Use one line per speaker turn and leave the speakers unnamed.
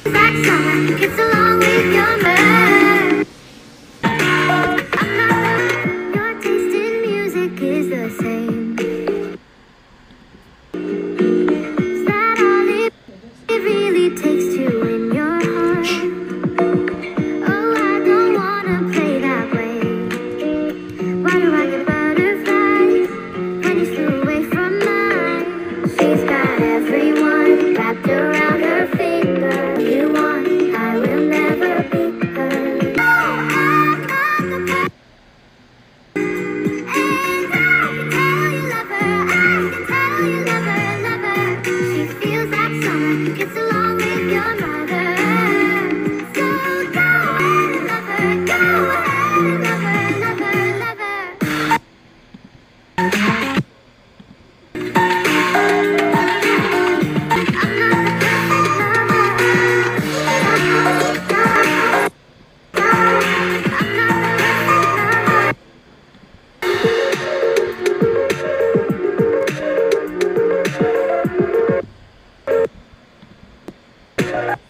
That summer gets along with your man. Your taste in music is the same. Is that all it really takes to win your heart? Oh, I don't wanna play that way. Why do I get butterflies when you flew away from mine? She's got everyone wrapped around her finger. You want, I will never be her. No, I'm not the person. And I can tell you love her. I can tell you love her, love her. She feels that summer gets along with your mother. So go ahead and love her. Go ahead and love her, love her, love her. I'm not the